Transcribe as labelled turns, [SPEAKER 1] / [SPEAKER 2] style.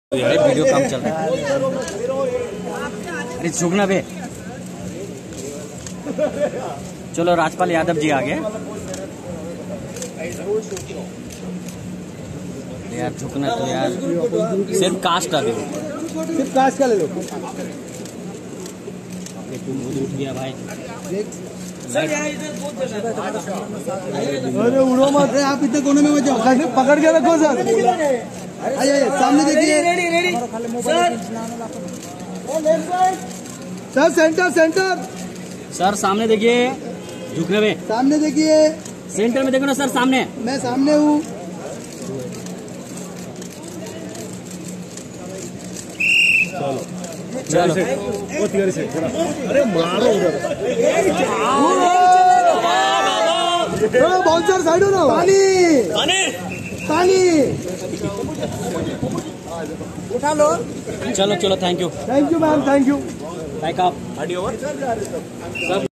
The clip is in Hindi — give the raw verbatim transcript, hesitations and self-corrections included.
[SPEAKER 1] यार वीडियो काम चल रहा है। अरे झुकना बे। चलो राजपाल यादव जी आगे। यार झुकना तो यार सिर्फ कास्ट का दो,
[SPEAKER 2] सिर्फ कास्ट का ले लो।
[SPEAKER 1] उठ गया भाई।
[SPEAKER 2] अरे उड़ो मत, आप इतने कोने में मत जाओ, पकड़ के रखो सर। आइए सामने देखिए सर, सेंटर सेंटर
[SPEAKER 1] सर सामने देखिए, झुकने में
[SPEAKER 2] सामने देखिए,
[SPEAKER 1] सेंटर में देखो ना सर, सामने
[SPEAKER 2] मैं सामने हूँ।
[SPEAKER 1] चलो
[SPEAKER 2] अरे मारो उधर, बाउंसर साइड हो ना। पानी पानी उठा लो।
[SPEAKER 1] चलो चलो, thank you
[SPEAKER 2] thank you ma'am, thank you.
[SPEAKER 1] Back up.